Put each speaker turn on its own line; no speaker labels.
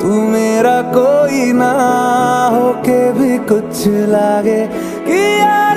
तू मेरा कोई ना हो के भी कुछ लागे कि यार